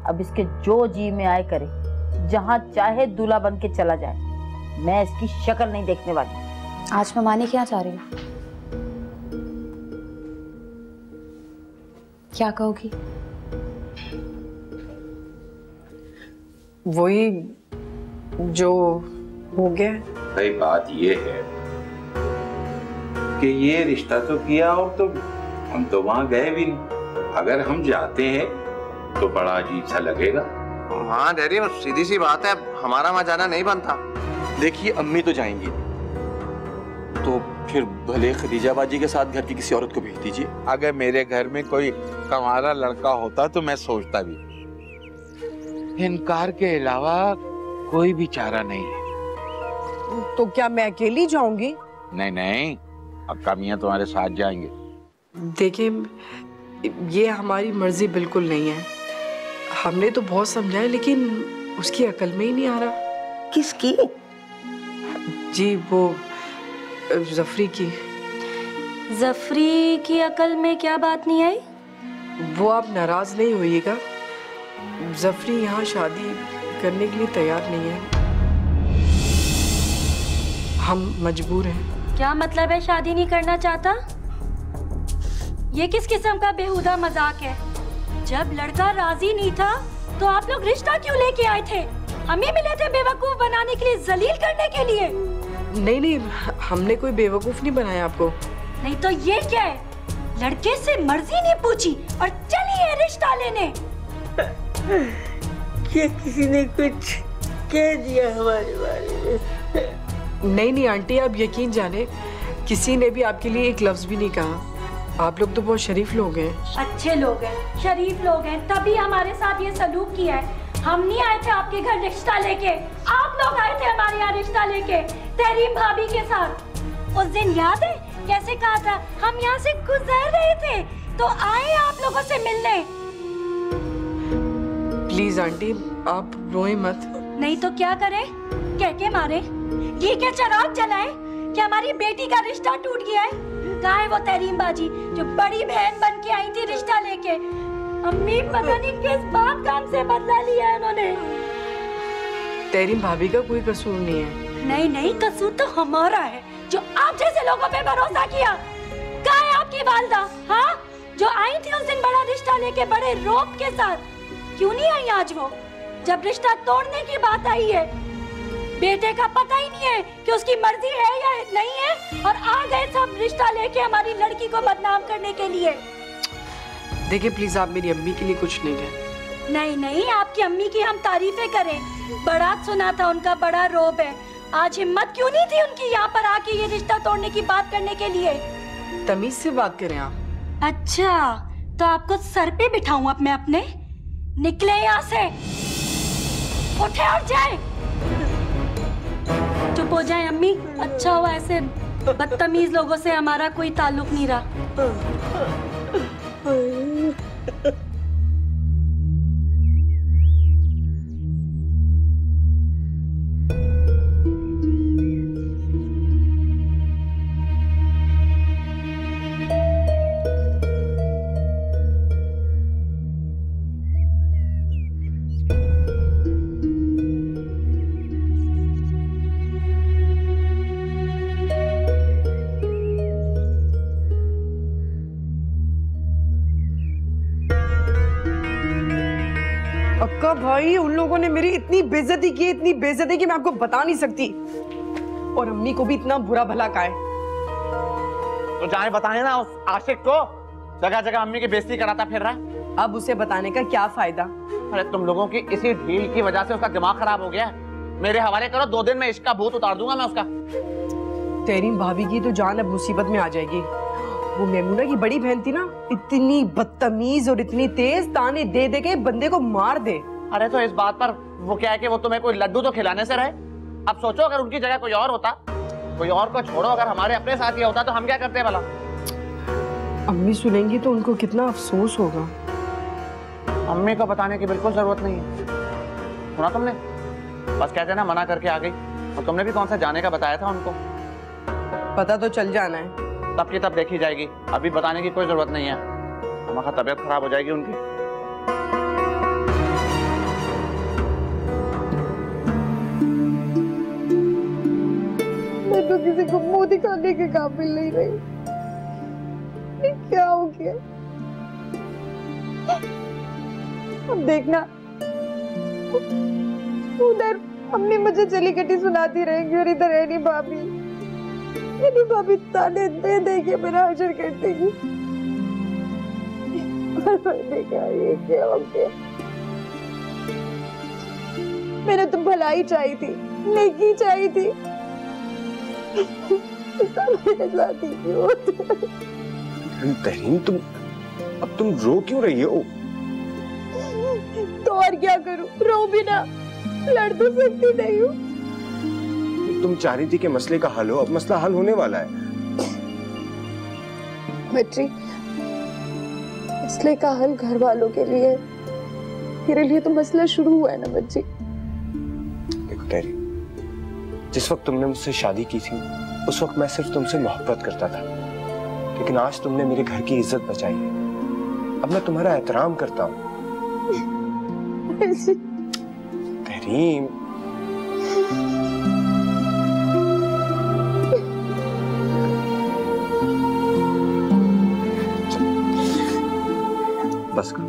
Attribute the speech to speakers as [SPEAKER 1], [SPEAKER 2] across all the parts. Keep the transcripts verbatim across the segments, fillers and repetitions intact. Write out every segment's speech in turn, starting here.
[SPEAKER 1] अब इसके जो जी में आए करे, जहां चाहे दूल्हा बन के चला जाए, मैं इसकी शक्ल नहीं देखने वाली।
[SPEAKER 2] आज मैं माने क्या चाह रही हूँ? क्या कहोगी?
[SPEAKER 3] वही जो हो गया।
[SPEAKER 4] भाई बात ये है कि ये रिश्ता तो किया और तो हम तो वहां गए भी नहीं। अगर हम जाते हैं तो बड़ा अजीब सा लगेगा।
[SPEAKER 5] हाँ डैडी, सीधी सी बात है, हमारा वहां जाना नहीं बनता।
[SPEAKER 6] देखिए अम्मी तो जाएंगी, तो फिर भले खदीजा बाजी के साथ घर की किसी औरत को भेज दीजिए।
[SPEAKER 4] अगर मेरे घर में कोई कंवारा लड़का होता तो मैं सोचता भी, इनकार के अलावा कोई भी चारा नहीं है।
[SPEAKER 3] तो क्या मैं अकेली जाऊंगी?
[SPEAKER 4] नहीं नहीं, अक्का मियां तुम्हारे साथ जाएंगे।
[SPEAKER 3] देखिए, ये हमारी मर्जी बिल्कुल नहीं है। हमने तो बहुत समझाया लेकिन उसकी अकल में ही नहीं आ रहा।
[SPEAKER 1] किसकी?
[SPEAKER 3] जी वो जफरी की।
[SPEAKER 2] जफरी की अकल में क्या बात नहीं आई?
[SPEAKER 3] वो आप नाराज नहीं होइएगा, जफरी यहाँ शादी करने के लिए तैयार नहीं है। हम मजबूर हैं।
[SPEAKER 2] क्या मतलब है शादी नहीं करना चाहता? ये किस किस्म का बेहुदा मजाक है? जब लड़का राजी नहीं था तो आप लोग रिश्ता क्यों लेके आए थे? हमें मिले थे बेवकूफ बनाने के लिए, जलील करने के लिए।
[SPEAKER 3] नहीं नहीं, हमने कोई बेवकूफ नहीं बनाया आपको।
[SPEAKER 2] नहीं तो ये क्या है? लड़के से मर्जी नहीं पूछी और चलिए रिश्ता लेने।
[SPEAKER 1] क्या किसी ने कुछ कह दिया हमारे बारे में?
[SPEAKER 3] नहीं नहीं आंटी, आप यकीन जाने किसी ने भी आपके लिए एक लफ्ज भी नहीं कहा। आप लोग तो बहुत शरीफ लोग हैं।
[SPEAKER 2] अच्छे लोग हैं, शरीफ लोग हैं, तभी हमारे साथ ये सलूक किया है। हम नहीं आए थे आपके घर रिश्ता लेके, आप लोग आए थे हमारे यहाँ रिश्ता लेके, तहरीम भाभी के साथ। उस दिन याद है कैसे कहा था, हम यहाँ से गुजर रहे थे तो आए आप लोगों से मिलने।
[SPEAKER 3] प्लीज आंटी, आप रोए मत।
[SPEAKER 2] नहीं तो क्या करें? कह के मारे? ये क्या चराग जलाए कि हमारी बेटी का रिश्ता टूट गया है? कहाँ है वो तहरीम बाजी जो बड़ी बहन बन के आई थी रिश्ता लेके? अम्मी पता नहीं किस बात काम से बदला लिया है उन्होंने।
[SPEAKER 3] तहरीम भाभी का कोई कसूर नहीं है।
[SPEAKER 2] नहीं नहीं, कसूर तो हमारा है जो आप जैसे लोगों पे भरोसा किया। कहाँ है आपकी वालदा? हाँ, जो आई थी उस दिन बड़ा रिश्ता लेके बड़े रौब के साथ, क्यों नहीं आई आज वो? जब रिश्ता तोड़ने की बात आई है, बेटे का पता ही नहीं है कि उसकी मर्जी है या नहीं है, और आ गए सब रिश्ता लेके हमारी लड़की को बदनाम करने के लिए।
[SPEAKER 3] देखिए प्लीज, आप मेरी अम्मी के लिए कुछ नहीं कहें।
[SPEAKER 2] नहीं नहीं, आपकी अम्मी की हम तारीफें करें, बड़ा सुना था उनका, बड़ा रोब है। आज हिम्मत क्यों नहीं थी उनकी यहाँ पर आके ये रिश्ता तोड़ने की बात करने के लिए?
[SPEAKER 3] तमीज से बात करें आप।
[SPEAKER 2] अच्छा, तो आपको सर पे बिठाऊं अब मैं अपने? निकले यहाँ से, उठे और जाए। चुप हो जाए अम्मी, अच्छा हुआ ऐसे बदतमीज लोगों से हमारा कोई ताल्लुक नहीं रहा।
[SPEAKER 3] अक्का भाई, उन लोगों ने मेरी इतनी बेइज्जती की, इतनी बेइज्जती की मैं आपको बता नहीं सकती। और अम्मी को भी इतना बुरा भला कहा है।
[SPEAKER 6] तो जाए बताए ना उस आशिक को, जगह जगह अम्मी की बेइज्जती कराता फिर रहा।
[SPEAKER 3] अब उसे बताने का क्या फायदा?
[SPEAKER 6] अरे तुम लोगों की इसी ढील की वजह से उसका दिमाग खराब हो गया। मेरे हवाले करो, दो दिन में इश्क का भूत उतार दूंगा मैं उसका।
[SPEAKER 3] तहरीम भाभी की तो जान अब मुसीबत में आ जाएगी। वो मेमूना की बड़ी बहन थी ना, इतनी बदतमीज और इतनी तेज, ताने दे दे के बंदे को मार दे।
[SPEAKER 6] अरे तो इस बात पर वो क्या है कि वो तुम्हें कोई लड्डू तो खिलाने से रहे। अब सोचो अगर उनकी जगह कोई और होता, कोई और को छोड़ो, अगर हमारे अपने साथ ये होता तो हम क्या करते भला?
[SPEAKER 3] अम्मी सुनेंगी तो उनको कितना अफसोस होगा।
[SPEAKER 6] अम्मी को बताने की बिल्कुल जरूरत नहीं है। सुना तुमने? बस कहते ना मना करके आ गई। और तुमने भी कौन सा जाने का बताया था उनको?
[SPEAKER 3] पता तो चल जाना है।
[SPEAKER 6] तब की तब देखी जाएगी, अभी बताने की कोई जरूरत नहीं है। हमारी तबीयत खराब हो जाएगी उनकी।
[SPEAKER 7] तो किसी को मुंह दिखाने के काबिल नहीं रही। क्या हो गया? अब देखना, उधर अम्मी मुझे चली कटी सुनाती रहेंगी और इधर है नहीं भाभी, मेरी भाभी ताने दे दे के मेरा हजर कर देगी। मैंने कहा ये क्या हो गया? मैंने तो भलाई चाहिए थी, नेकी चाहिए थी, मेरे साथ ही क्यों?
[SPEAKER 8] तहरीन, तुम अब तुम रो क्यों रही हो?
[SPEAKER 7] तो और क्या करूं? रो भी ना, लड़ तो सकती नहीं हूँ।
[SPEAKER 8] तुम चाह रही थी कि मसले का हल हो, अब मसला हल होने वाला है।
[SPEAKER 7] बच्ची, मसले का हल घर वालों के लिए, मेरे लिए तो मसला शुरू हुआ है ना बच्ची।
[SPEAKER 8] देखो तहरीन, जिस वक्त तुमने मुझसे शादी की थी उस वक्त मैं सिर्फ तुमसे मोहब्बत करता था, लेकिन आज तुमने मेरे घर की इज्जत बचाई है, अब मैं तुम्हारा एहतराम करता हूँ। तहरीन, बस करो।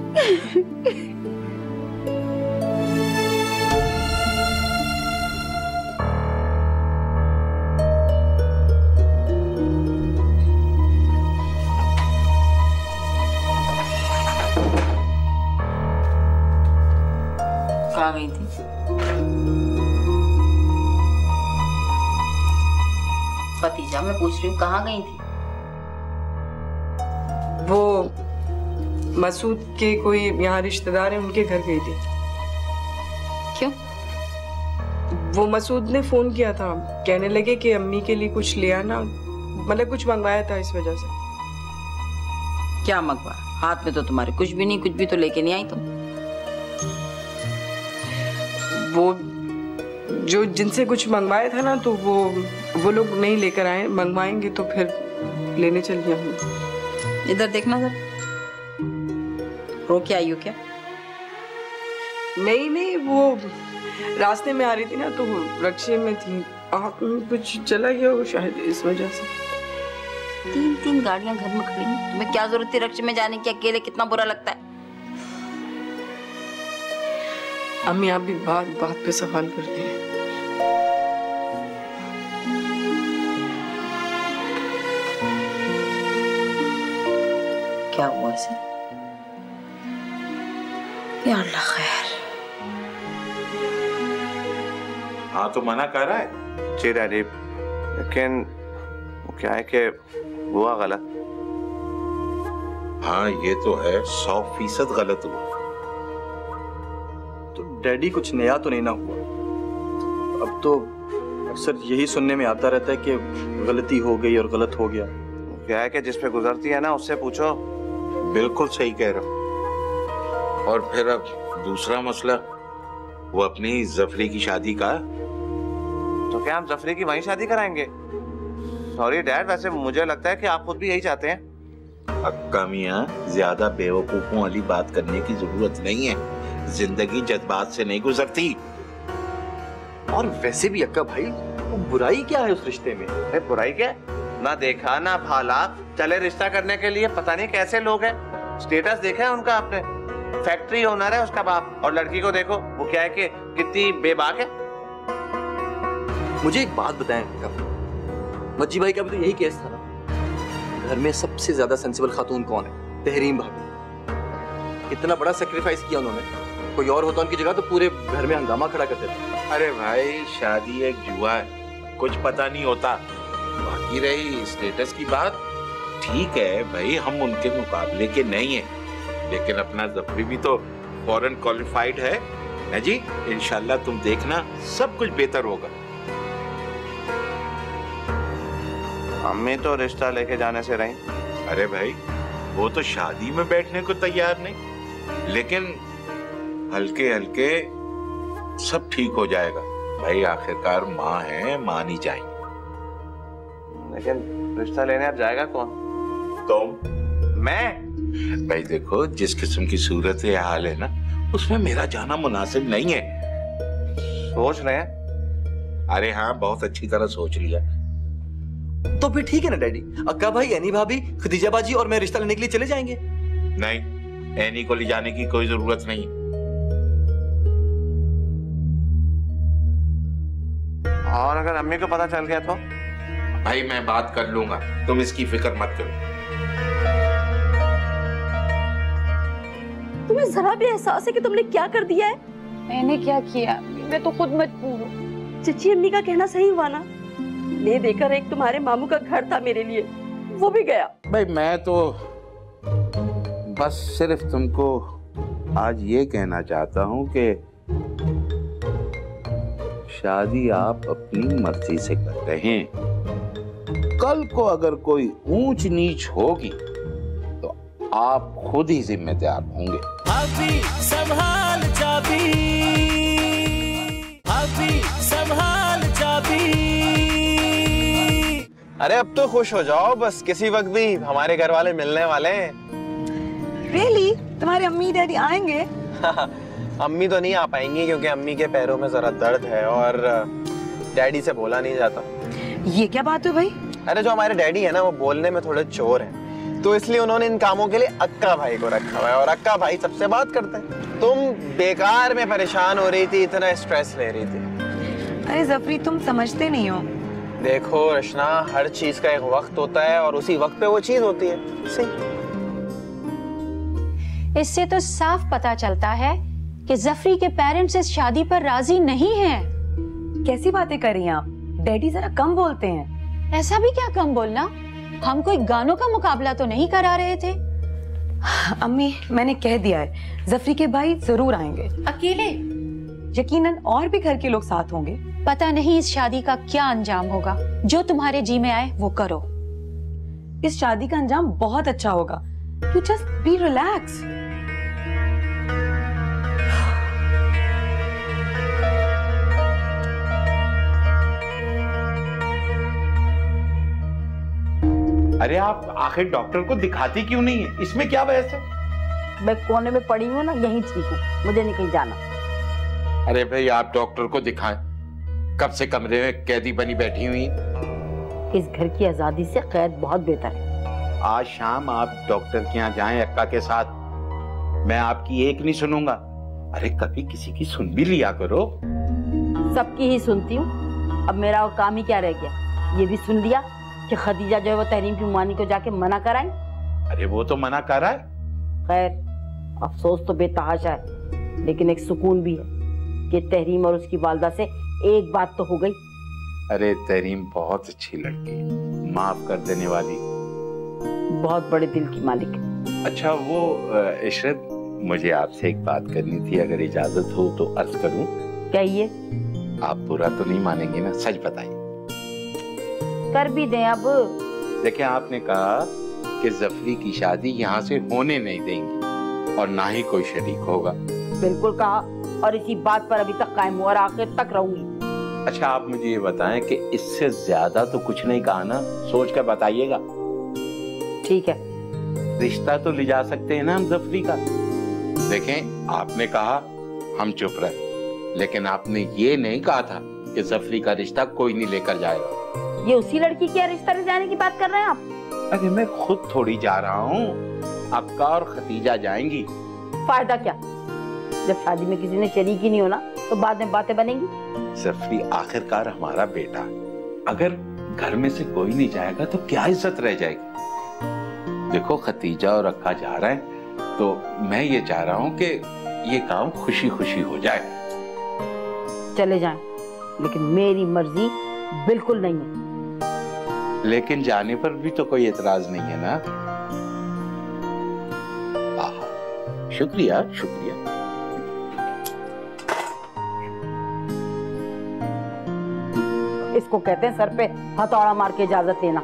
[SPEAKER 1] कहाँ गई थी? भतीजा, मैं पूछ रही हूँ कहाँ गई थी?
[SPEAKER 3] वो मसूद के कोई यहाँ रिश्तेदार है, उनके घर गई थी।
[SPEAKER 1] क्यों?
[SPEAKER 3] वो मसूद ने फोन किया था, कहने लगे कि अम्मी के लिए कुछ ले आना, मतलब कुछ मंगवाया था इस वजह से।
[SPEAKER 1] क्या मंगवाया? हाथ में तो तुम्हारे कुछ भी नहीं, कुछ भी तो लेके नहीं आई तुम।
[SPEAKER 3] वो जो जिनसे कुछ मंगवाया था ना, तो वो वो लोग नहीं लेकर आए, मंगवाएंगे तो फिर लेने चल गया हूँ।
[SPEAKER 1] इधर देखना सर, रो के आई हो क्या?
[SPEAKER 3] नहीं नहीं, वो रास्ते में आ रही थी ना, तो वो रक्शे में थी, हाथ में कुछ चला गया वो शायद, इस वजह से।
[SPEAKER 1] तीन तीन गाड़ियां घर में खड़ी हैं, तुम्हें क्या जरूरत थी रक्शे में जाने की? अकेले कितना बुरा लगता है।
[SPEAKER 3] अम्मी आप भी बात बात पे सवाल करती हैं।
[SPEAKER 1] क्या हुआ इसे? या अल्लाह खैर।
[SPEAKER 4] हाँ तो मना कर रहा है।
[SPEAKER 5] जी डैडी, लेकिन वो क्या है कि हुआ गलत।
[SPEAKER 4] हाँ ये तो है, सौ फीसद गलत हुआ।
[SPEAKER 9] तो डैडी कुछ नया तो नहीं ना हुआ? अब तो अक्सर यही सुनने में आता रहता है कि गलती हो गई और गलत हो गया।
[SPEAKER 5] क्या है कि जिस पे गुजरती है ना, उससे पूछो।
[SPEAKER 4] बिल्कुल सही कह रहा हूँ। और फिर अब दूसरा मसला, वो अपनी जफरी की शादी का।
[SPEAKER 5] तो क्या हम जफरी की वहीं शादी कराएंगे? सॉरी डैड, वैसे मुझे लगता है कि आप खुद भी यही चाहते हैं।
[SPEAKER 4] अक्का मियां, ज्यादा बेवकूफों वाली बात करने की जरूरत नहीं है। जिंदगी जज्बात से नहीं गुजरती।
[SPEAKER 9] और वैसे भी अक्का भाई, वो बुराई क्या है उस रिश्ते में?
[SPEAKER 5] अरे बुराई क्या? ना देखा ना भाला, चले रिश्ता करने के लिए। पता नहीं कैसे लोग हैं। स्टेटस देखा है उनका आपने? फैक्ट्री ओनर है उसका बाप, और लड़की को देखो, वो क्या है कि कितनी बेबाक है।
[SPEAKER 9] मुझे एक बात बताएं, मज्जी भाई का भी तो यही केस था ना। घर में सबसे ज्यादा सेंसिबल खातून कौन है? तहरीन भाभी। कितना बड़ा सेक्रीफाइस किया उन्होंने। कोई और होता उनकी जगह तो पूरे घर में हंगामा खड़ा कर देता।
[SPEAKER 4] अरे भाई, शादी एक जुआ है, कुछ पता नहीं होता। बाकी रही स्टेटस की बात, ठीक है भाई, हम उनके मुकाबले के नहीं हैं, लेकिन अपना जफरी भी तो फॉरेन क्वालिफाइड है ना जी। इंशाल्लाह तुम देखना सब कुछ बेहतर होगा।
[SPEAKER 5] अम्मी तो रिश्ता लेके जाने से रही।
[SPEAKER 4] अरे भाई, वो तो शादी में बैठने को तैयार नहीं, लेकिन हल्के हल्के सब ठीक हो जाएगा भाई। आखिरकार माँ है, मान ही जाएंगे।
[SPEAKER 5] लेकिन रिश्ता लेने अब जाएगा कौन?
[SPEAKER 4] तुम?
[SPEAKER 5] मैं?
[SPEAKER 4] भाई देखो, जिस किस्म की सूरत हाल है ना, उसमें मेरा जाना मुनासिब नहीं है।
[SPEAKER 5] सोच रहे हैं?
[SPEAKER 4] अरे हाँ, बहुत अच्छी तरह सोच लिया।
[SPEAKER 9] तो फिर ठीक है ना डैडी, अक्का भाई, एनी भाभी, खदीजा बाजी और मैं रिश्ता लेने के लिए चले जाएंगे।
[SPEAKER 4] नहीं, एनी को ले जाने की कोई जरूरत नहीं।
[SPEAKER 5] और अगर अम्मी को पता चल गया तो?
[SPEAKER 4] भाई मैं बात कर लूंगा, तुम इसकी फिक्र मत करो।
[SPEAKER 2] तुम्हें जरा भी एहसास है कि तुमने क्या कर दिया है?
[SPEAKER 7] मैंने क्या किया? मैं तो खुद मजबूर हूँ।
[SPEAKER 2] चची अम्मी का कहना सही हुआ ना? ले देकर एक तुम्हारे मामू का घर था मेरे लिए, वो भी गया।
[SPEAKER 4] भाई मैं तो बस सिर्फ तुमको आज ये कहना चाहता हूँ कि शादी आप अपनी मर्जी से कर रहे हैं। कल को अगर कोई ऊंच नीच होगी तो आप खुद ही जिम्मेदार होंगे।
[SPEAKER 10] भाभी संभाल चाबी, भाभी संभाल चाबी।
[SPEAKER 8] अरे अब तो खुश हो जाओ, बस किसी वक्त भी हमारे घर वाले मिलने वाले हैं।
[SPEAKER 7] रियली? तुम्हारे अम्मी डैडी आएंगे?
[SPEAKER 8] अम्मी तो नहीं आ पाएंगी क्योंकि अम्मी के पैरों में जरा दर्द है और डैडी से बोला नहीं जाता।
[SPEAKER 7] ये क्या बात है भाई?
[SPEAKER 8] अरे जो हमारे डैडी है ना, वो बोलने में थोड़े चोर हैं, तो इसलिए उन्होंने इन कामों के लिए अक्का भाई को रखा हुआ है और अक्का भाई सबसे बात करते हैं। तुम बेकार में परेशान हो रही थी, इतना स्ट्रेस ले रही थी।
[SPEAKER 7] अरे जफरी, तुम समझते नहीं हो।
[SPEAKER 8] देखो रचना, हर चीज का एक वक्त होता है और उसी वक्त पे वो चीज होती है। सही।
[SPEAKER 11] इससे तो साफ पता चलता है कि जफरी के पेरेंट्स इस शादी पर राजी नहीं हैं।
[SPEAKER 7] कैसी बातें कर रही हैं आप? डैडी जरा कम बोलते हैं।
[SPEAKER 11] ऐसा भी क्या कम बोलना, हम कोई गानों का मुकाबला तो नहीं करा रहे थे।
[SPEAKER 7] अम्मी, मैंने कह दिया है, जफरी के भाई जरूर आएंगे।
[SPEAKER 11] अकेले?
[SPEAKER 7] यकीनन और भी घर के लोग साथ होंगे।
[SPEAKER 11] पता नहीं इस शादी का क्या अंजाम होगा। जो तुम्हारे जी में आए वो करो।
[SPEAKER 7] इस शादी का अंजाम बहुत अच्छा होगा। You just be relaxed.
[SPEAKER 4] अरे आप आखिर डॉक्टर को दिखाती क्यों नहीं है? इसमें क्या बहस है?
[SPEAKER 1] मैं कोने में पड़ी हूँ ना, यहीं ठीक हूँ, मुझे नहीं कहीं जाना।
[SPEAKER 4] अरे भाई आप डॉक्टर को दिखाएं, कब से कमरे में कैदी बनी बैठी हुई।
[SPEAKER 1] इस घर की आजादी से कैद बहुत बेहतर है।
[SPEAKER 4] आज शाम आप डॉक्टर के यहाँ जाएं अक्का के साथ, मैं आपकी एक नहीं सुनूंगा। अरे कभी किसी की सुन भी लिया करो।
[SPEAKER 1] सबकी ही सुनती हूँ, अब मेरा और काम ही क्या रह गया? ये भी सुन लिया कि खदीजा जो है वो तहरीम की मानी को जाके मना कराएं।
[SPEAKER 4] अरे वो तो मना कर रहा है।
[SPEAKER 1] खैर अफसोस तो बेतहाशा है, लेकिन एक सुकून भी है कि तहरीम और उसकी वालदा से एक बात तो हो गई।
[SPEAKER 4] अरे तहरीम बहुत अच्छी लड़की है, माफ कर देने वाली,
[SPEAKER 1] बहुत बड़े दिल की मालिक है।
[SPEAKER 4] अच्छा वो इशरत, मुझे आपसे एक बात करनी थी, अगर इजाजत हो तो अर्ज करूं?
[SPEAKER 1] कहिए।
[SPEAKER 4] आप बुरा तो नहीं मानेंगे ना? सच बताइए।
[SPEAKER 1] कर भी दें। अब
[SPEAKER 4] देखिए आपने कहा कि जफरी की शादी यहाँ से होने नहीं देंगी और ना ही कोई शरीक होगा।
[SPEAKER 1] बिल्कुल कहा, और इसी बात पर अभी तक कायम हूँ और आखिर तक रहूंगी।
[SPEAKER 4] अच्छा आप मुझे ये बताएं कि इससे ज्यादा तो कुछ नहीं कहा ना? सोच कर बताइएगा।
[SPEAKER 1] ठीक है।
[SPEAKER 4] रिश्ता तो ले जा सकते हैं ना हम जफरी का? देखें आपने कहा हम चुप रहे, लेकिन आपने ये नहीं कहा था कि जफरी का रिश्ता कोई नहीं लेकर जाएगा।
[SPEAKER 1] ये उसी लड़की की रिश्ता ले जाने की बात कर रहे हैं आप?
[SPEAKER 4] अरे मैं खुद थोड़ी जा रहा हूँ, अक्का और खतीजा जाएंगी।
[SPEAKER 1] फायदा क्या? जब शादी में किसी ने शरीक ही नहीं होना तो बाद में बातें बनेंगी।
[SPEAKER 4] जफरी आखिरकार हमारा बेटा, अगर घर में से कोई नहीं जाएगा तो क्या इज्जत रह जाएगी? देखो खतीजा और अक्का जा रहे हैं तो मैं ये चाह रहा हूँ कि ये काम खुशी खुशी हो जाए।
[SPEAKER 1] चले जाएं, लेकिन मेरी मर्जी बिल्कुल नहीं है।
[SPEAKER 4] लेकिन जाने पर भी तो कोई एतराज नहीं है ना? आहा, शुक्रिया शुक्रिया।
[SPEAKER 1] इसको कहते हैं सर पे हथौड़ा मार के इजाजत लेना।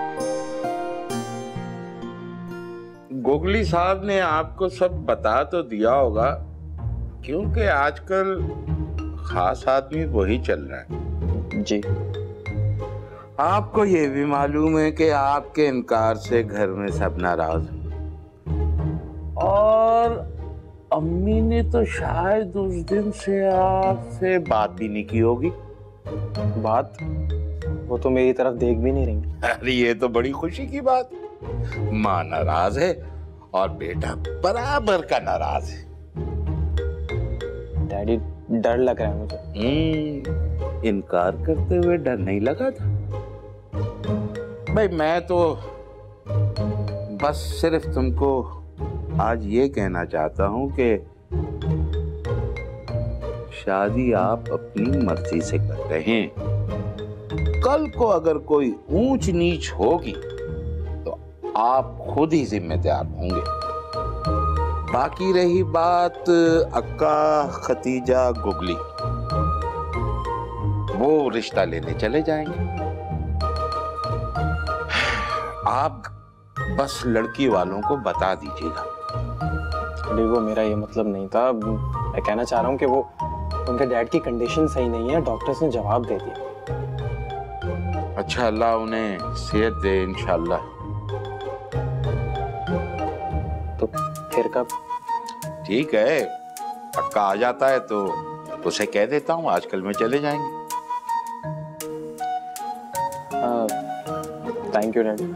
[SPEAKER 4] गोगली साहब ने आपको सब बता तो दिया होगा, क्योंकि आजकल खास आदमी वही चल रहा है।
[SPEAKER 8] जी।
[SPEAKER 4] आपको ये भी मालूम है कि आपके इनकार से घर में सब नाराज हैं, और अम्मी ने तो शायद उस दिन से आपसे बात भी नहीं की होगी। बात
[SPEAKER 8] वो तो मेरी तरफ देख भी नहीं रही।
[SPEAKER 4] अरे ये तो बड़ी खुशी की बात। माँ नाराज है और बेटा बराबर का नाराज है।
[SPEAKER 8] डैडी डर लग रहा है मुझे।
[SPEAKER 4] हम्म, इनकार करते हुए डर नहीं लगा था भाई। मैं तो बस सिर्फ तुमको आज ये कहना चाहता हूं कि शादी आप अपनी मर्जी से कर रहे हैं। कल को अगर कोई ऊंच नीच होगी तो आप खुद ही जिम्मेदार होंगे। बाकी रही बात अक्का खतीजा गुगली, वो रिश्ता लेने चले जाएंगे। आप बस लड़की वालों को बता दीजिएगा।
[SPEAKER 8] अरे वो मेरा ये मतलब नहीं था। मैं कहना चाह रहा हूँ कि वो उनके डैड की कंडीशन सही नहीं है, डॉक्टर्स ने जवाब दे दिया।
[SPEAKER 4] अच्छा, अल्लाह उन्हें सेहत दे इंशाल्लाह।
[SPEAKER 8] तो फिर कब?
[SPEAKER 4] ठीक है, अक्का आ जाता है तो उसे कह देता हूँ आजकल में चले जाएंगे।
[SPEAKER 8] Thank you daddy.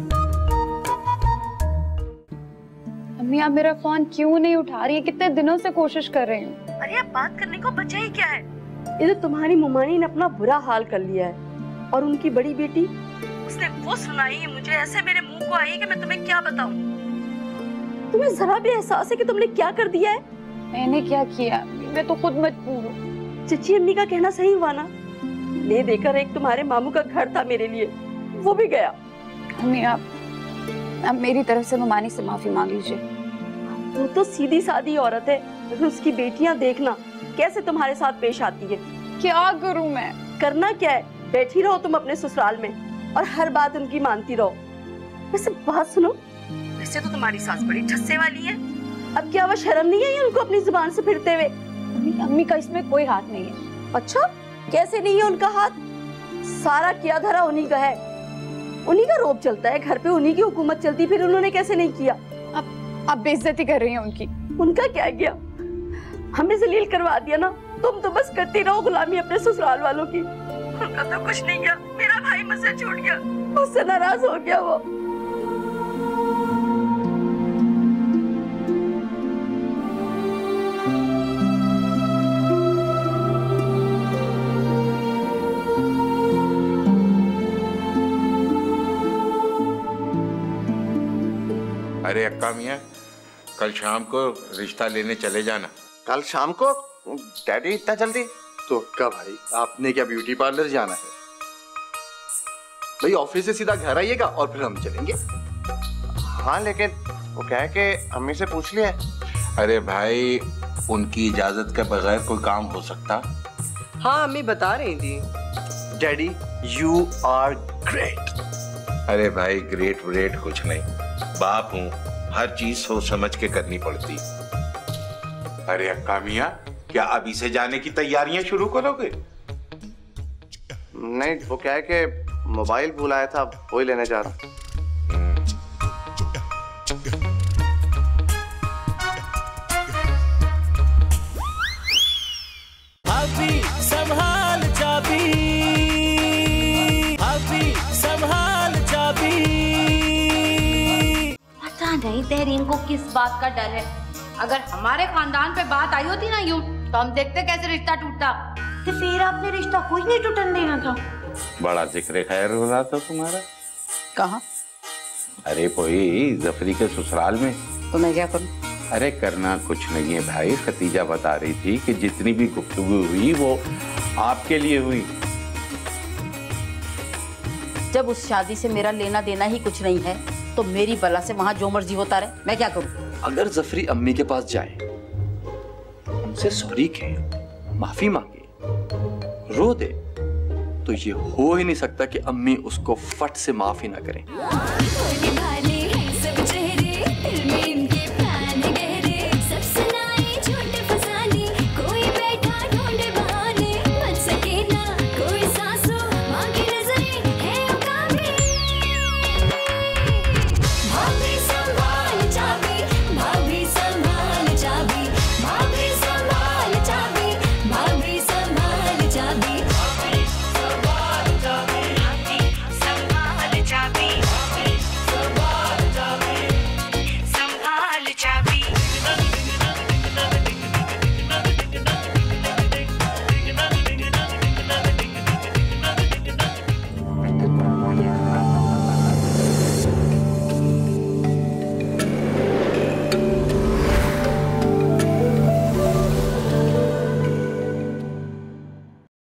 [SPEAKER 12] अम्मी आप मेरा फोन क्यों नहीं उठा रही है? कितने दिनों से कोशिश कर रही हूँ।
[SPEAKER 2] अरे अब बात करने को बचा ही क्या है?
[SPEAKER 1] ये तो तुम्हारी मुमानी ने अपना बुरा हाल कर लिया है। और उनकी बड़ी बेटी,
[SPEAKER 2] उसने वो सुनाई मुझे ऐसे मेरे मुंह को आई कि मैं तुम्हें क्या बताऊं।
[SPEAKER 1] तुम्हें जरा भी एहसास है कि तुमने क्या कर दिया है?
[SPEAKER 12] मैंने क्या किया? मैं तो खुद मजबूर हूँ।
[SPEAKER 1] चची अम्मी का कहना सही हुआ ना? ले देकर एक तुम्हारे मामू का घर था मेरे लिए, वो भी गया।
[SPEAKER 12] अम्मी आप अब मेरी तरफ से मुमानी से माफी मांग लीजिए।
[SPEAKER 1] वो तो सीधी सादी औरत है, लेकिन उसकी बेटियां देखना कैसे तुम्हारे साथ पेश आती है।
[SPEAKER 12] क्या करूं मैं?
[SPEAKER 1] करना क्या है, बैठी रहो तुम अपने ससुराल में और हर बात उनकी मानती रहो। वैसे बात सुनो,
[SPEAKER 2] वैसे तो तुम्हारी सास बड़ी ठस्से वाली है।
[SPEAKER 1] अब क्या वो शर्म नहीं है उनको अपनी जुबान से फिरते हुए?
[SPEAKER 12] अम्मी, अम्मी का इसमें कोई हाथ नहीं है।
[SPEAKER 1] अच्छा, कैसे नहीं है उनका हाथ? सारा किया धरा उन्हीं का है, उन्हीं का रोब चलता है घर पे, उन्हीं की हुकूमत चलती, फिर उन्होंने कैसे नहीं किया?
[SPEAKER 12] अब अब बेइज्जती कर रही हैं उनकी।
[SPEAKER 1] उनका क्या किया? हमें जलील करवा दिया ना। तुम तो बस करती रहो गुलामी अपने ससुराल वालों की।
[SPEAKER 2] उनका तो कुछ नहीं किया, मेरा भाई मुझसे छूट गया,
[SPEAKER 1] उससे नाराज हो गया वो।
[SPEAKER 4] अरे अक्का मियाँ, कल शाम को रिश्ता लेने चले जाना।
[SPEAKER 5] कल शाम को? डैडी इतना जल्दी?
[SPEAKER 9] तो क्या भाई, आपने क्या ब्यूटी पार्लर जाना है? भाई ऑफिस से सीधा घर आइएगा और फिर हम चलेंगे।
[SPEAKER 5] हाँ लेकिन वो क्या है कि अम्मी से पूछ लिया है।
[SPEAKER 4] अरे भाई, उनकी इजाजत के बगैर कोई काम हो सकता?
[SPEAKER 3] हाँ अम्मी बता रही थी।
[SPEAKER 9] Daddy you are great.
[SPEAKER 4] अरे भाई ग्रेट व्रेट कुछ नहीं, बाप हूँ, हर चीज सोच समझ के करनी पड़ती। अरे अक्का मियाँ, क्या अभी से जाने की तैयारियां शुरू करोगे?
[SPEAKER 5] नहीं, वो क्या है कि मोबाइल भूल आया था, वही लेने जा रहा हूँ।
[SPEAKER 10] भाभी संभाल चाबी, भाभी संभाल चाबी।
[SPEAKER 1] पता नहीं तहरीन को किस बात का डर है। अगर हमारे खानदान पे बात आई होती ना यूं, तो हम देखते कैसे रिश्ता टूटता।
[SPEAKER 2] तो फिर आपने रिश्ता कोई नहीं टूटने देना था।
[SPEAKER 4] बड़ा जिक्र खैर हो रहा था तुम्हारा।
[SPEAKER 1] कहाँ?
[SPEAKER 4] अरे कोई जफरी के ससुराल में।
[SPEAKER 1] तो मैं क्या करूं?
[SPEAKER 4] अरे करना कुछ नहीं है भाई, खतीजा बता रही थी कि जितनी भी गुफ्तगू हुई वो आपके लिए हुई।
[SPEAKER 1] जब उस शादी से मेरा लेना देना ही कुछ नहीं है, तो मेरी बला से वहां जो मर्जी होता रहे, मैं क्या करूं?
[SPEAKER 9] अगर जफरी अम्मी के पास जाए, उनसे सॉरी कहे, माफी मांगे, रो दे, तो ये हो ही नहीं सकता कि अम्मी उसको फट से माफी ना करें।